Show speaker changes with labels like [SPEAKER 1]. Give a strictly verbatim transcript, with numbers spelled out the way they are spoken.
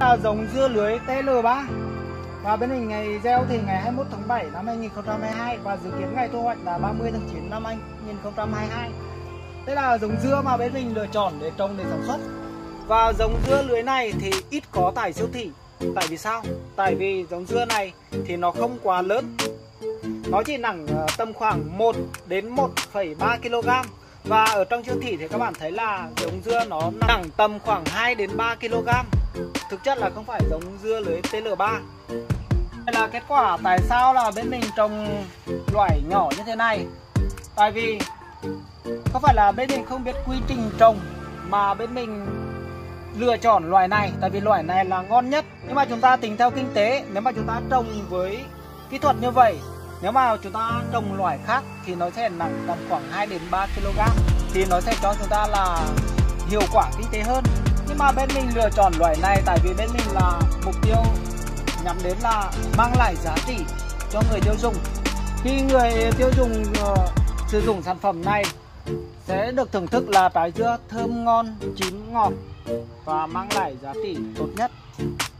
[SPEAKER 1] là giống dưa lưới T L ba. Và bên mình ngày gieo thì ngày hai mươi mốt tháng bảy năm hai nghìn không trăm hai mươi hai và dự kiến ngày thu hoạch là ba mươi tháng chín năm hai nghìn không trăm hai mươi hai. Đây là giống dưa mà bên mình lựa chọn để trồng để sản xuất. Và giống dưa lưới này thì ít có tại siêu thị. Tại vì sao? Tại vì giống dưa này thì nó không quá lớn. Nó chỉ nặng tầm khoảng một đến một phẩy ba ki lô gam. Và ở trong siêu thị thì các bạn thấy là giống dưa nó nặng tầm khoảng hai đến ba ki lô gam. Thực chất là không phải giống dưa lưới T L ba. Đây là kết quả tại sao là bên mình trồng loại nhỏ như thế này. Tại vì không phải là bên mình không biết quy trình trồng, mà bên mình lựa chọn loại này tại vì loại này là ngon nhất. Nhưng mà chúng ta tính theo kinh tế, nếu mà chúng ta trồng với kỹ thuật như vậy, nếu mà chúng ta trồng loại khác thì nó sẽ nặng tầm khoảng hai đến ba ki lô gam, thì nó sẽ cho chúng ta là hiệu quả kinh tế hơn. Nhưng mà bên mình lựa chọn loại này tại vì bên mình là mục tiêu nhắm đến là mang lại giá trị cho người tiêu dùng. Khi người tiêu dùng uh, sử dụng sản phẩm này sẽ được thưởng thức là trái dưa thơm ngon, chín ngọt và mang lại giá trị tốt nhất.